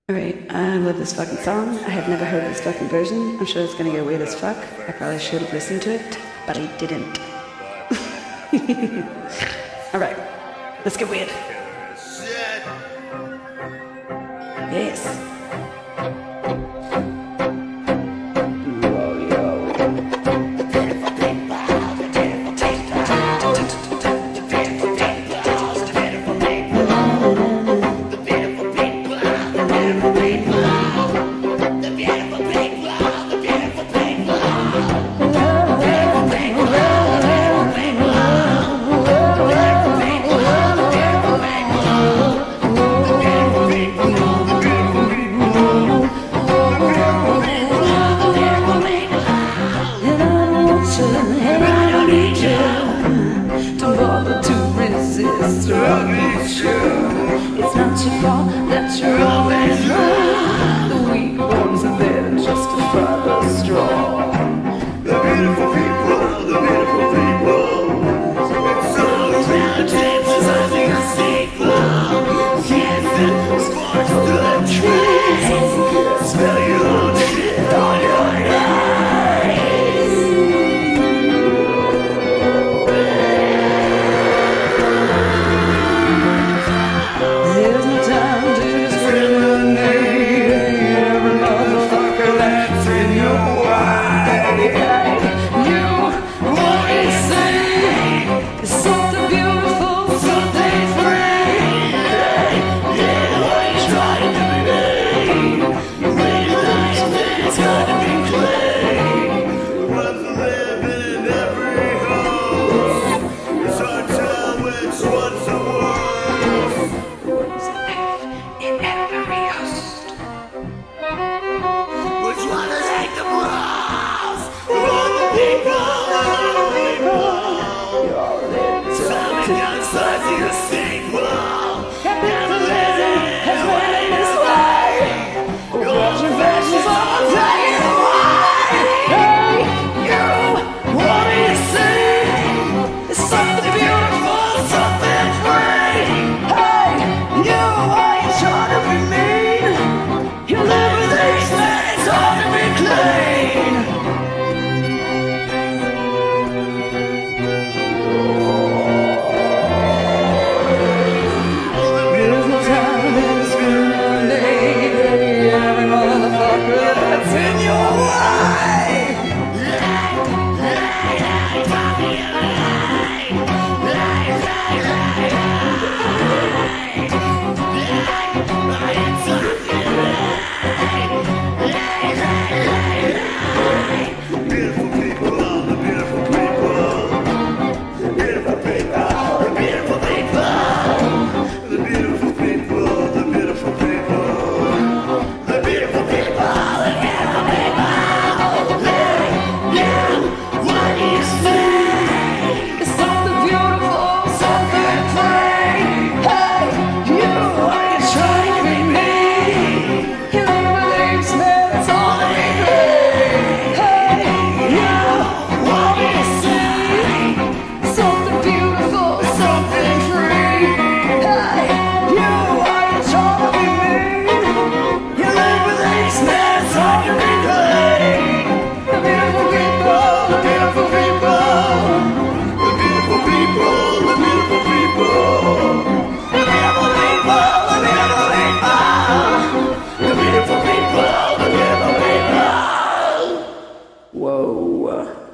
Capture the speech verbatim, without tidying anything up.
Alright, I love this fucking song. I have never heard this fucking version. I'm sure it's gonna get weird as fuck. I probably should have listened to it, but I didn't. Alright, let's get weird. Yes. It's not your fault that you're always wrong. The weak ones are there to justify the strong. The beautiful people, the beautiful people. It's always round tables, I think a sequel. Yes, it sparks the train. Smell your own shit on your Whoa.